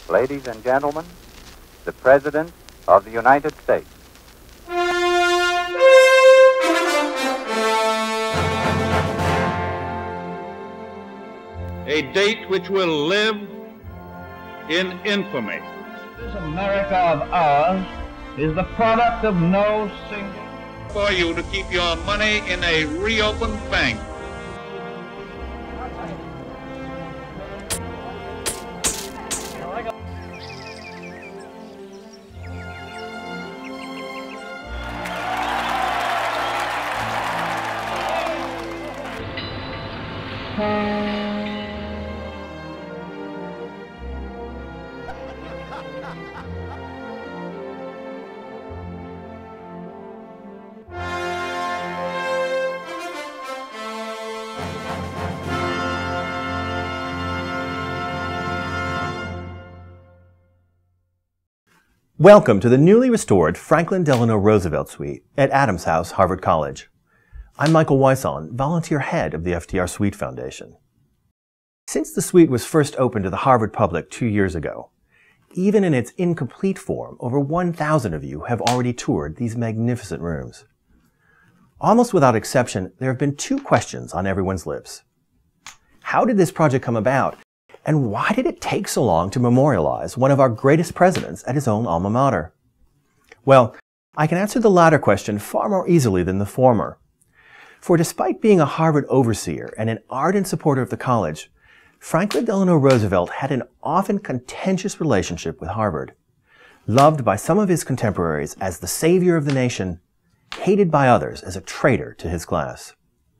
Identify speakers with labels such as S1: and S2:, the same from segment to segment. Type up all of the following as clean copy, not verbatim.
S1: Ladies and gentlemen, the President of the United States.
S2: A date which will live in infamy.
S3: This America of ours is the product of no single...
S2: For you to keep your money in a reopened bank.
S4: Welcome to the newly restored Franklin Delano Roosevelt Suite at Adams House, Harvard College. I'm Michael Weishan, volunteer head of the FDR Suite Foundation. Since the suite was first opened to the Harvard public 2 years ago, even in its incomplete form, over 1,000 of you have already toured these magnificent rooms. Almost without exception, there have been two questions on everyone's lips. How did this project come about? And why did it take so long to memorialize one of our greatest presidents at his own alma mater? Well, I can answer the latter question far more easily than the former. For despite being a Harvard overseer and an ardent supporter of the college, Franklin Delano Roosevelt had an often contentious relationship with Harvard. Loved by some of his contemporaries as the savior of the nation, hated by others as a traitor to his class.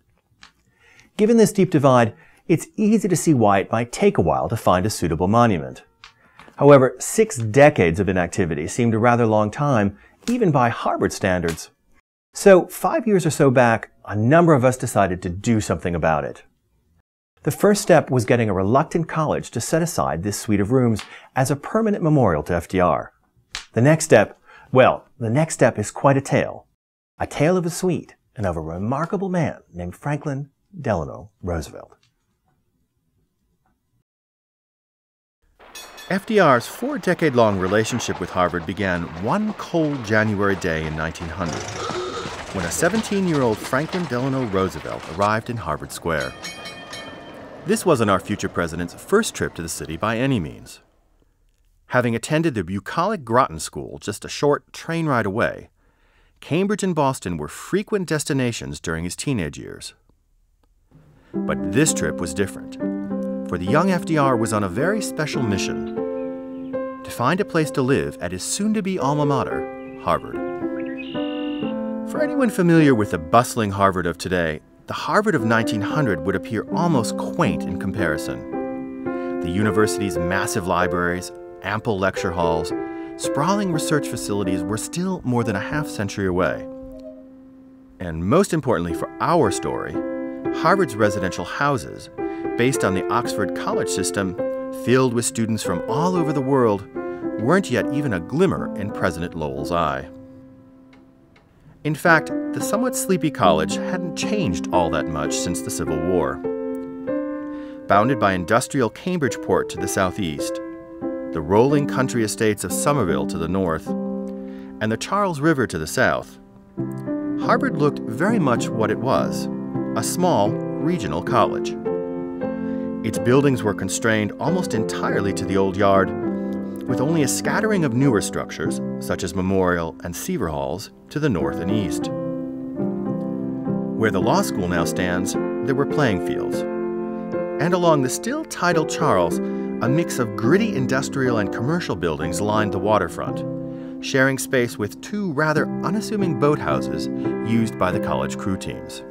S4: Given this deep divide, it's easy to see why it might take a while to find a suitable monument. However, 6 decades of inactivity seemed a rather long time, even by Harvard standards. So 5 years or so back, a number of us decided to do something about it. The first step was getting a reluctant college to set aside this suite of rooms as a permanent memorial to FDR. The next step is quite a tale of a suite and of a remarkable man named Franklin Delano Roosevelt. FDR's 4-decade-long relationship with Harvard began one cold January day in 1900, when a 17-year-old Franklin Delano Roosevelt arrived in Harvard Square. This wasn't our future president's first trip to the city by any means. Having attended the bucolic Groton School just a short train ride away, Cambridge and Boston were frequent destinations during his teenage years. But this trip was different, for the young FDR was on a very special mission: to find a place to live at his soon-to-be alma mater, Harvard. For anyone familiar with the bustling Harvard of today, the Harvard of 1900 would appear almost quaint in comparison. The university's massive libraries, ample lecture halls, sprawling research facilities were still more than a half-century away. And most importantly for our story, Harvard's residential houses, based on the Oxford College system, filled with students from all over the world, weren't yet even a glimmer in President Lowell's eye. In fact, the somewhat sleepy college hadn't changed all that much since the Civil War. Bounded by industrial Cambridgeport to the southeast, the rolling country estates of Somerville to the north, and the Charles River to the south, Harvard looked very much what it was: a small regional college. Its buildings were constrained almost entirely to the old yard, with only a scattering of newer structures, such as Memorial and Seaver Halls, to the north and east. Where the law school now stands, there were playing fields. And along the still tidal Charles, a mix of gritty industrial and commercial buildings lined the waterfront, sharing space with 2 rather unassuming boathouses used by the college crew teams.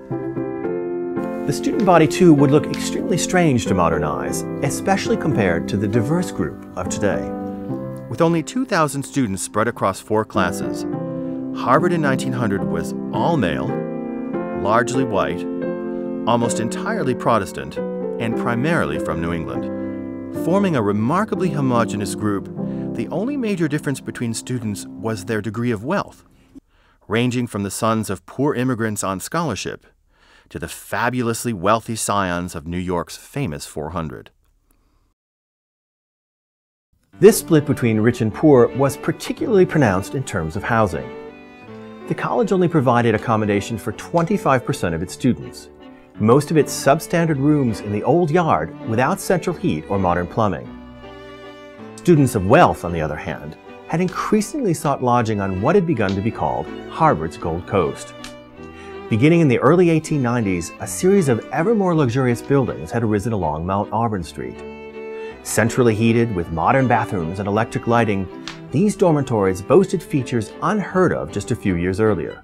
S4: The student body, too, would look extremely strange to modern eyes, especially compared to the diverse group of today. With only 2,000 students spread across 4 classes, Harvard in 1900 was all male, largely white, almost entirely Protestant, and primarily from New England. Forming a remarkably homogeneous group, the only major difference between students was their degree of wealth, ranging from the sons of poor immigrants on scholarship to the fabulously wealthy scions of New York's famous 400. This split between rich and poor was particularly pronounced in terms of housing. The college only provided accommodation for 25% of its students, most of its substandard rooms in the old yard without central heat or modern plumbing. Students of wealth, on the other hand, had increasingly sought lodging on what had begun to be called Harvard's Gold Coast. Beginning in the early 1890s, a series of ever more luxurious buildings had arisen along Mount Auburn Street. Centrally heated with modern bathrooms and electric lighting, these dormitories boasted features unheard of just a few years earlier.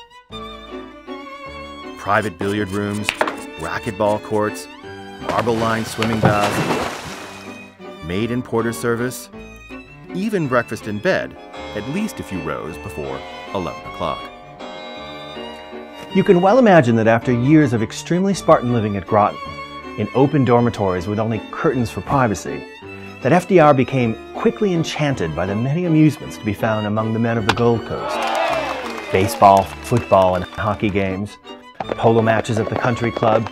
S4: Private billiard rooms, racquetball courts, marble-lined swimming baths, maid and porter service, even breakfast in bed, at least a few rows before 11 o'clock. You can well imagine that after years of extremely Spartan living at Groton, in open dormitories with only curtains for privacy, that FDR became quickly enchanted by the many amusements to be found among the men of the Gold Coast. Baseball, football, and hockey games, polo matches at the country club,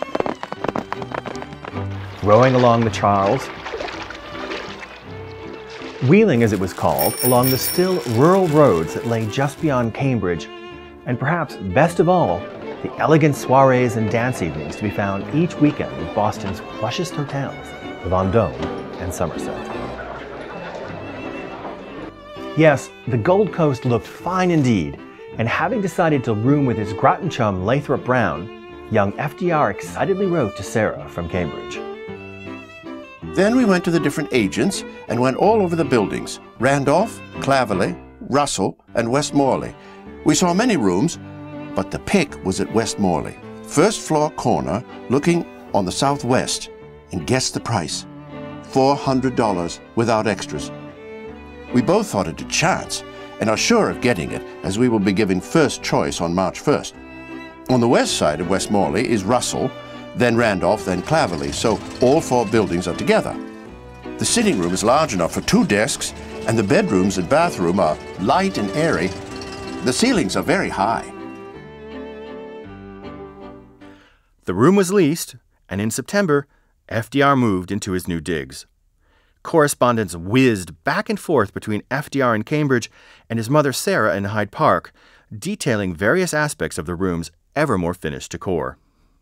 S4: rowing along the Charles, wheeling, as it was called, along the still rural roads that lay just beyond Cambridge, and perhaps best of all, the elegant soirees and dance evenings to be found each weekend at Boston's plushest hotels, Vendôme and Somerset. Yes, the Gold Coast looked fine indeed, and having decided to room with his Groton chum Lathrop Brown, young FDR excitedly wrote to Sarah from Cambridge.
S5: Then we went to the different agents and went all over the buildings, Randolph, Claverley, Russell, and Westmorley. We saw many rooms, but the pick was at Westmorley, first floor corner, looking on the southwest, and guess the price, $400 without extras. We both thought it a chance, and are sure of getting it, as we will be given first choice on March 1st. On the west side of Westmorley is Russell, then Randolph, then Claverley, so all four buildings are together. The sitting room is large enough for 2 desks, and the bedrooms and bathroom are light and airy. The ceilings are very high.
S4: The room was leased, and in September, FDR moved into his new digs. Correspondence whizzed back and forth between FDR in Cambridge and his mother Sarah in Hyde Park, detailing various aspects of the room's ever more finished decor.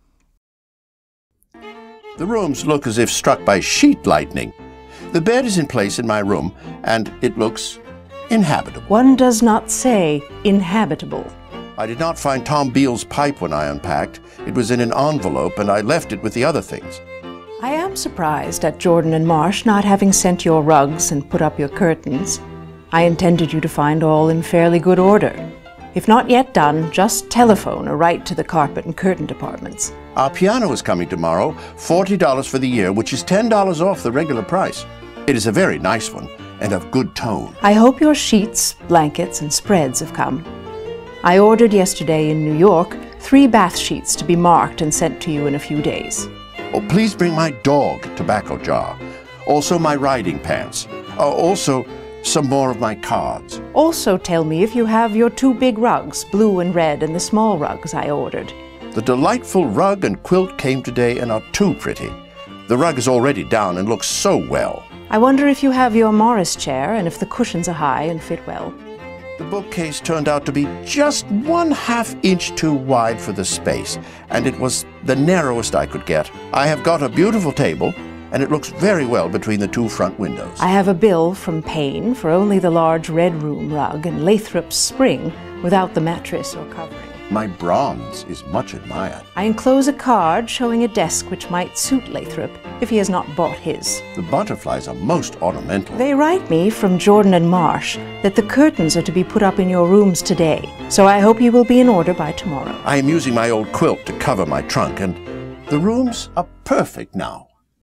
S5: The rooms look as if struck by sheet lightning. The bed is in place in my room, and it looks inhabitable.
S6: One does not say inhabitable.
S5: I did not find Tom Beale's pipe when I unpacked. It was in an envelope, and I left it with the other things.
S6: I am surprised at Jordan and Marsh not having sent your rugs and put up your curtains. I intended you to find all in fairly good order. If not yet done, just telephone or write to the carpet and curtain departments.
S5: Our piano is coming tomorrow, $40 for the year, which is $10 off the regular price. It is a very nice one, and of good tone.
S6: I hope your sheets, blankets, and spreads have come. I ordered yesterday in New York 3 bath sheets to be marked and sent to you in a few days.
S5: Oh, please bring my dog tobacco jar. Also my riding pants. Also some more of my cards.
S6: Also tell me if you have your 2 big rugs, blue and red, and the small rugs I ordered.
S5: The delightful rug and quilt came today and are too pretty. The rug is already down and looks so well.
S6: I wonder if you have your Morris chair and if the cushions are high and fit well.
S5: The bookcase turned out to be just 1/2 inch too wide for the space, and it was the narrowest I could get. I have got a beautiful table, and it looks very well between the 2 front windows.
S6: I have a bill from Payne for only the large red room rug and Lathrop's spring without the mattress or covering.
S5: My bronze is much admired.
S6: I enclose a card showing a desk which might suit Lathrop if he has not bought his.
S5: The butterflies are most ornamental.
S6: They write me from Jordan and Marsh that the curtains are to be put up in your rooms today, so I hope you will be in order by tomorrow.
S5: I am using my old quilt to cover my trunk, and the rooms are perfect now.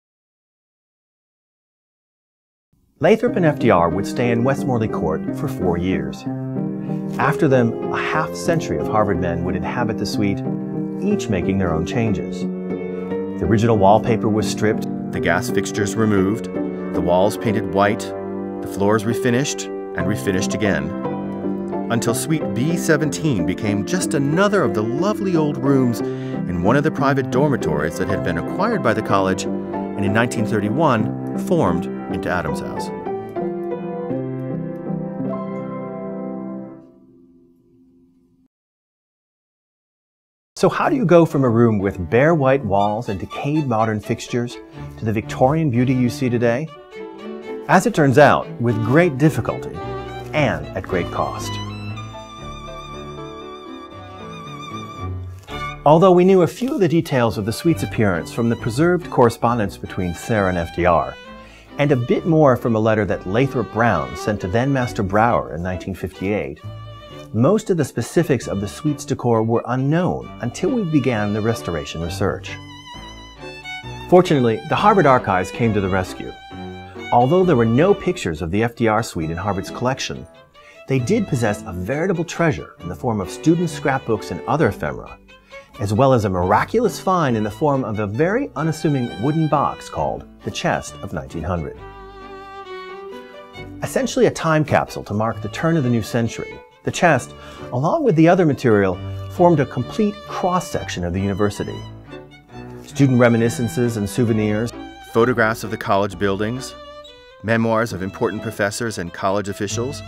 S4: Lathrop and FDR would stay in Westmorley Court for 4 years. After them, a half-century of Harvard men would inhabit the suite, each making their own changes. The original wallpaper was stripped, the gas fixtures removed, the walls painted white, the floors refinished and refinished again, until suite B17 became just another of the lovely old rooms in one of the private dormitories that had been acquired by the college and in 1931 formed into Adams House. So how do you go from a room with bare white walls and decayed modern fixtures to the Victorian beauty you see today? As it turns out, with great difficulty and at great cost. Although we knew a few of the details of the suite's appearance from the preserved correspondence between Sarah and FDR, and a bit more from a letter that Lathrop Brown sent to then-Master Brower in 1958, most of the specifics of the suite's decor were unknown until we began the restoration research. Fortunately, the Harvard Archives came to the rescue. Although there were no pictures of the FDR suite in Harvard's collection, they did possess a veritable treasure in the form of student scrapbooks and other ephemera, as well as a miraculous find in the form of a very unassuming wooden box called the Chest of 1900. Essentially a time capsule to mark the turn of the new century, the chest, along with the other material, formed a complete cross-section of the university. Student reminiscences and souvenirs, photographs of the college buildings, memoirs of important professors and college officials,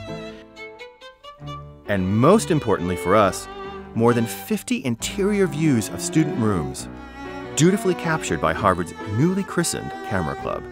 S4: and most importantly for us, more than 50 interior views of student rooms, dutifully captured by Harvard's newly christened Camera Club.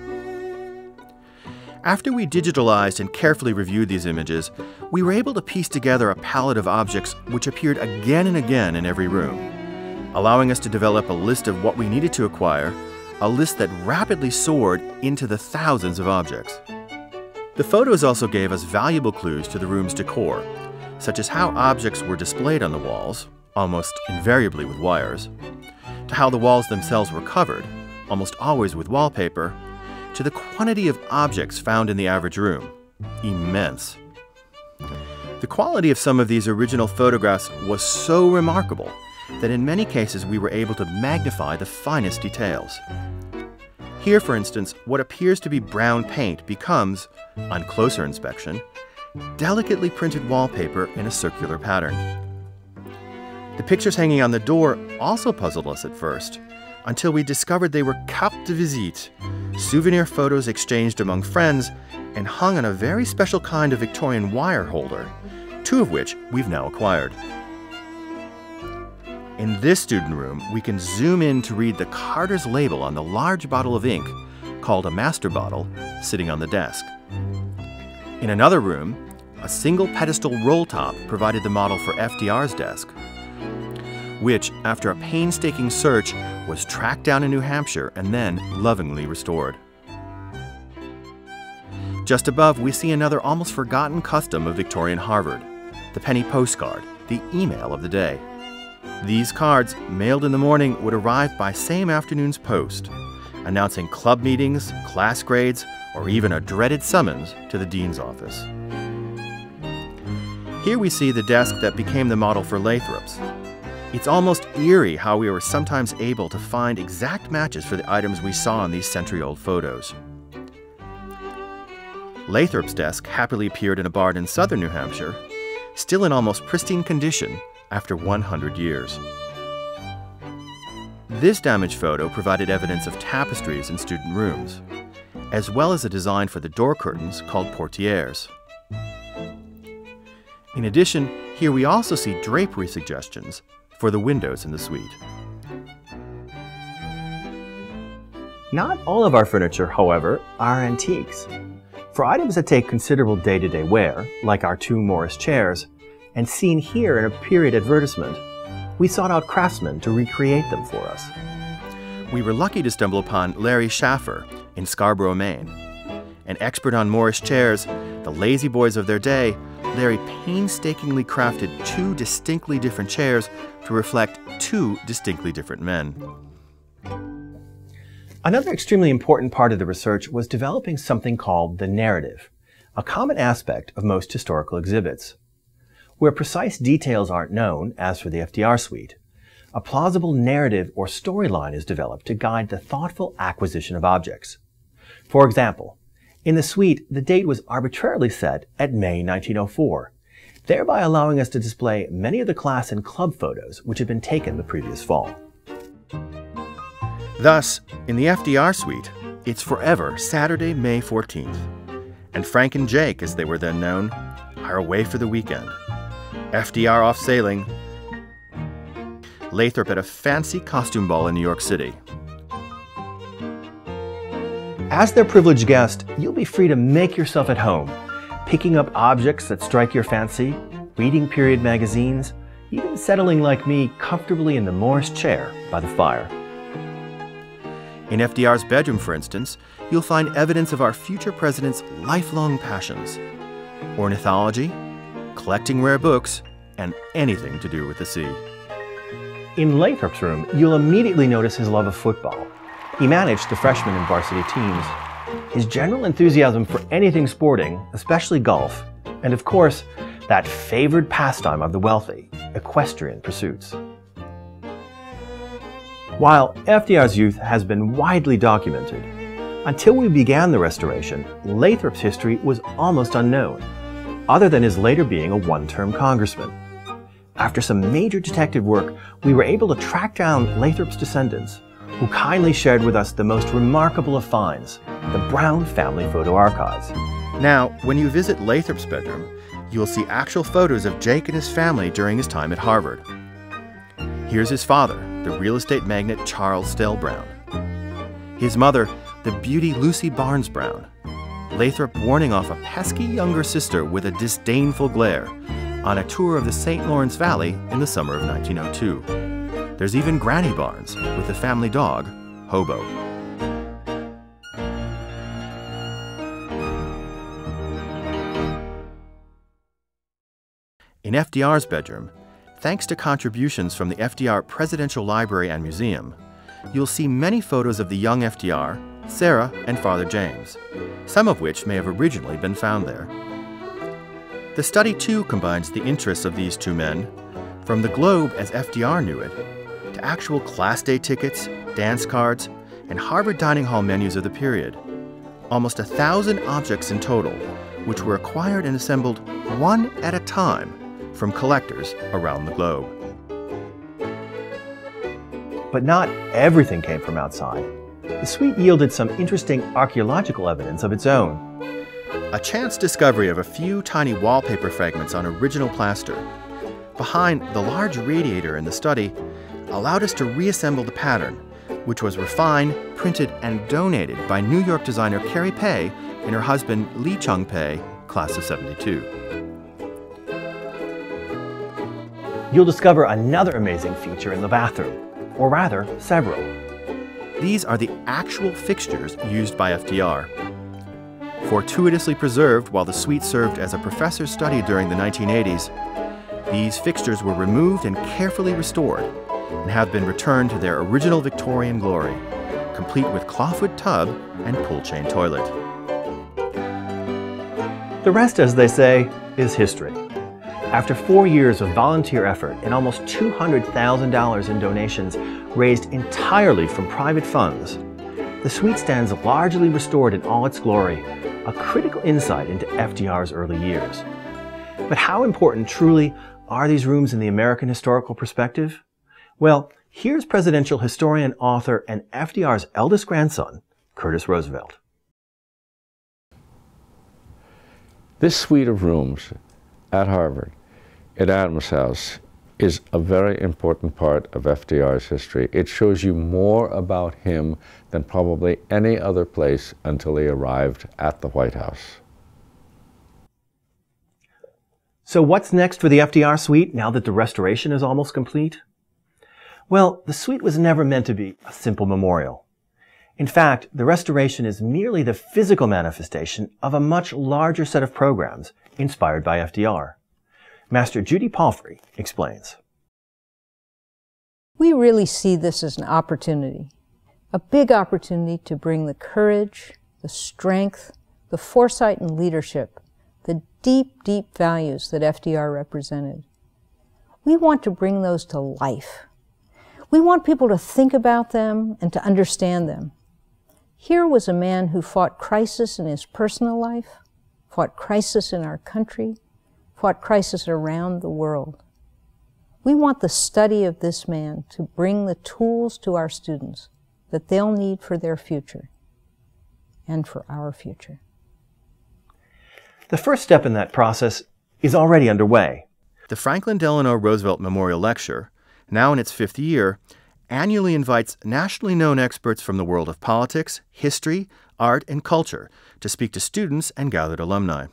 S4: After we digitalized and carefully reviewed these images, we were able to piece together a palette of objects which appeared again and again in every room, allowing us to develop a list of what we needed to acquire, a list that rapidly soared into the thousands of objects. The photos also gave us valuable clues to the room's decor, such as how objects were displayed on the walls, almost invariably with wires, to how the walls themselves were covered, almost always with wallpaper, to the quantity of objects found in the average room, immense. The quality of some of these original photographs was so remarkable that in many cases we were able to magnify the finest details. Here, for instance, what appears to be brown paint becomes, on closer inspection, delicately printed wallpaper in a circular pattern. The pictures hanging on the door also puzzled us at first, until we discovered they were cartes de visite, souvenir photos exchanged among friends and hung on a very special kind of Victorian wire holder, two of which we've now acquired. In this student room, we can zoom in to read the Carter's label on the large bottle of ink, called a master bottle, sitting on the desk. In another room, a single pedestal roll top provided the model for FDR's desk, which, after a painstaking search, was tracked down in New Hampshire and then lovingly restored. Just above, we see another almost forgotten custom of Victorian Harvard, the penny postcard, the email of the day. These cards, mailed in the morning, would arrive by same afternoon's post, announcing club meetings, class grades, or even a dreaded summons to the dean's office. Here we see the desk that became the model for Lathrop's. It's almost eerie how we were sometimes able to find exact matches for the items we saw in these century-old photos. Lathrop's desk happily appeared in a barn in southern New Hampshire, still in almost pristine condition after 100 years. This damaged photo provided evidence of tapestries in student rooms, as well as a design for the door curtains called portieres. In addition, here we also see drapery suggestions for the windows in the suite. Not all of our furniture, however, are antiques. For items that take considerable day-to-day wear, like our two Morris chairs, and seen here in a period advertisement, we sought out craftsmen to recreate them for us. We were lucky to stumble upon Larry Schaffer in Scarborough, Maine. An expert on Morris chairs, the lazy boys of their day, Larry painstakingly crafted two distinctly different chairs to reflect two distinctly different men. Another extremely important part of the research was developing something called the narrative, a common aspect of most historical exhibits. Where precise details aren't known, as for the FDR suite, a plausible narrative or storyline is developed to guide the thoughtful acquisition of objects. For example, in the suite, the date was arbitrarily set at May 1904, thereby allowing us to display many of the class and club photos which had been taken the previous fall. Thus, in the FDR suite, it's forever Saturday, May 14th, and Frank and Jake, as they were then known, are away for the weekend. FDR off sailing, Lathrop at a fancy costume ball in New York City.
S7: As their privileged guest, you'll be free to make yourself at home, picking up objects that strike your fancy, reading period magazines, even settling like me comfortably in the Morris chair by the fire.
S4: In FDR's bedroom, for instance, you'll find evidence of our future president's lifelong passions: ornithology, collecting rare books, and anything to do with the sea.
S7: In Lathrop's room, you'll immediately notice his love of football. He managed the freshman and varsity teams. His general enthusiasm for anything sporting, especially golf, and of course, that favored pastime of the wealthy, equestrian pursuits. While FDR's youth has been widely documented, until we began the Restoration, Lathrop's history was almost unknown, other than his later being a one-term congressman. After some major detective work, we were able to track down Lathrop's descendants, who kindly shared with us the most remarkable of finds, the Brown family photo archives.
S4: Now, when you visit Lathrop's bedroom, you will see actual photos of Jake and his family during his time at Harvard. Here's his father, the real estate magnate Charles Stell Brown. His mother, the beauty Lucy Barnes Brown. Lathrop warning off a pesky younger sister with a disdainful glare on a tour of the St. Lawrence Valley in the summer of 1902. There's even Granny Barnes with the family dog, Hobo. In FDR's bedroom, thanks to contributions from the FDR Presidential Library and Museum, you'll see many photos of the young FDR, Sarah, and Father James, some of which may have originally been found there. The study, too, combines the interests of these two men, from the globe as FDR knew it, to actual Class Day tickets, dance cards, and Harvard dining hall menus of the period. Almost 1,000 objects in total, which were acquired and assembled one at a time from collectors around the globe.
S7: But not everything came from outside. The suite yielded some interesting archaeological evidence of its own.
S4: A chance discovery of a few tiny wallpaper fragments on original plaster behind the large radiator in the study allowed us to reassemble the pattern, which was refined, printed, and donated by New York designer Carrie Pei and her husband Lee Chung Pei, class of '72.
S7: You'll discover another amazing feature in the bathroom, or rather, several.
S4: These are the actual fixtures used by FDR. Fortuitously preserved while the suite served as a professor's study during the 1980s, these fixtures were removed and carefully restored and have been returned to their original Victorian glory, complete with clawfoot tub and pull-chain toilet.
S7: The rest, as they say, is history. After 4 years of volunteer effort and almost $200,000 in donations raised entirely from private funds, the suite stands largely restored in all its glory, a critical insight into FDR's early years. But how important truly are these rooms in the American historical perspective? Well, here's presidential historian, author, and FDR's eldest grandson, Curtis Roosevelt.
S8: This suite of rooms at Harvard, at Adams House, is a very important part of FDR's history. It shows you more about him than probably any other place until he arrived at the White House.
S7: So what's next for the FDR suite now that the restoration is almost complete? Well, the suite was never meant to be a simple memorial. In fact, the restoration is merely the physical manifestation of a much larger set of programs inspired by FDR. Master Judy Palfrey explains.
S9: We really see this as an opportunity, a big opportunity to bring the courage, the strength, the foresight and leadership, the deep, deep values that FDR represented. We want to bring those to life. We want people to think about them and to understand them. Here was a man who fought crisis in his personal life, fought crisis in our country, fought crisis around the world. We want the study of this man to bring the tools to our students that they'll need for their future and for our future.
S7: The first step in that process is already underway.
S4: The Franklin Delano Roosevelt Memorial Lecture, now in its 5th year, annually invites nationally known experts from the world of politics, history, art, and culture to speak to students and gathered alumni.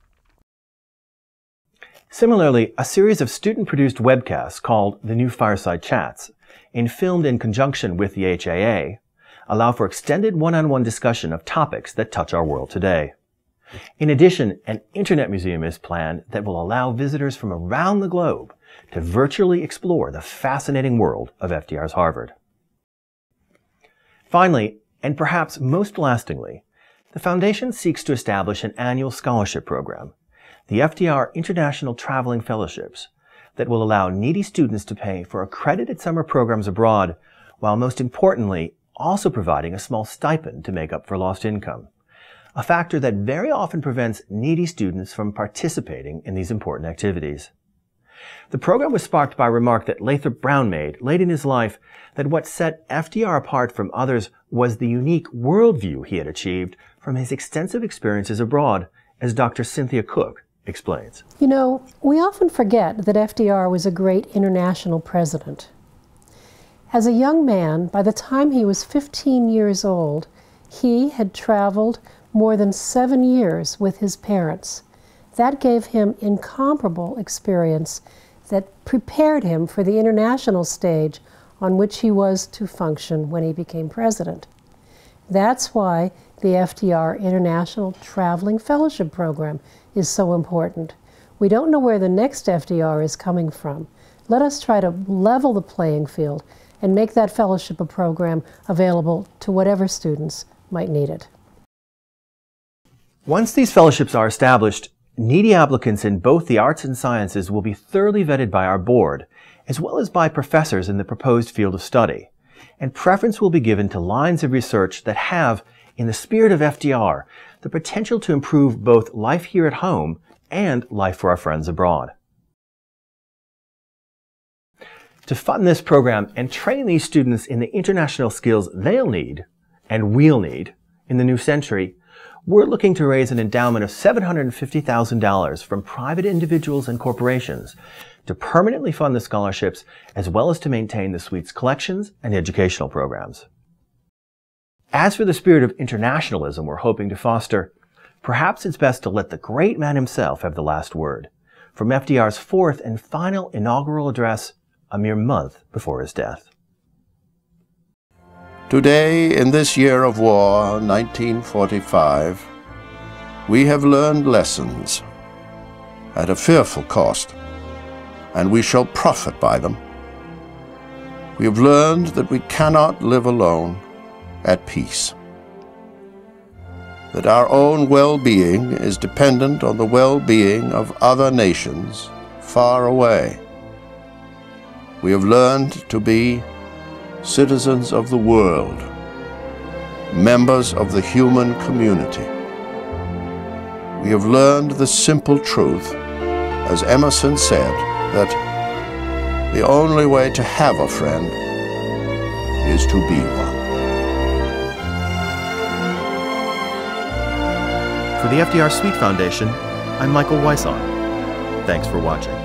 S7: Similarly, a series of student-produced webcasts called The New Fireside Chats, and filmed in conjunction with the HAA, allow for extended one-on-one discussion of topics that touch our world today. In addition, an Internet museum is planned that will allow visitors from around the globe to virtually explore the fascinating world of FDR's Harvard. Finally, and perhaps most lastingly, the Foundation seeks to establish an annual scholarship program, the FDR International Traveling Fellowships, that will allow needy students to pay for accredited summer programs abroad, while most importantly, also providing a small stipend to make up for lost income, a factor that very often prevents needy students from participating in these important activities. The program was sparked by a remark that Lathrop Brown made late in his life that what set FDR apart from others was the unique worldview he had achieved from his extensive experiences abroad, as Dr. Cynthia Cook explains.
S10: You know, we often forget that FDR was a great international president. As a young man, by the time he was 15 years old, he had traveled more than 7 years with his parents. That gave him incomparable experience that prepared him for the international stage on which he was to function when he became president. That's why the FDR International Traveling Fellowship Program is so important. We don't know where the next FDR is coming from. Let us try to level the playing field and make that fellowship a program available to whatever students might need it.
S7: Once these fellowships are established, needy applicants in both the arts and sciences will be thoroughly vetted by our board, as well as by professors in the proposed field of study, and preference will be given to lines of research that have, in the spirit of FDR, the potential to improve both life here at home and life for our friends abroad. To fund this program and train these students in the international skills they'll need, and we'll need, in the new century, we're looking to raise an endowment of $750,000 from private individuals and corporations to permanently fund the scholarships, as well as to maintain the suite's collections and educational programs. As for the spirit of internationalism we're hoping to foster, perhaps it's best to let the great man himself have the last word, from FDR's 4th and final inaugural address a mere month before his death.
S5: Today, in this year of war, 1945, we have learned lessons at a fearful cost, and we shall profit by them. We have learned that we cannot live alone at peace, that our own well-being is dependent on the well-being of other nations far away. We have learned to be citizens of the world, members of the human community. We have learned the simple truth, as Emerson said, that the only way to have a friend is to be one.
S4: For the FDR Suite Foundation, I'm Michael Weishan. Thanks for watching.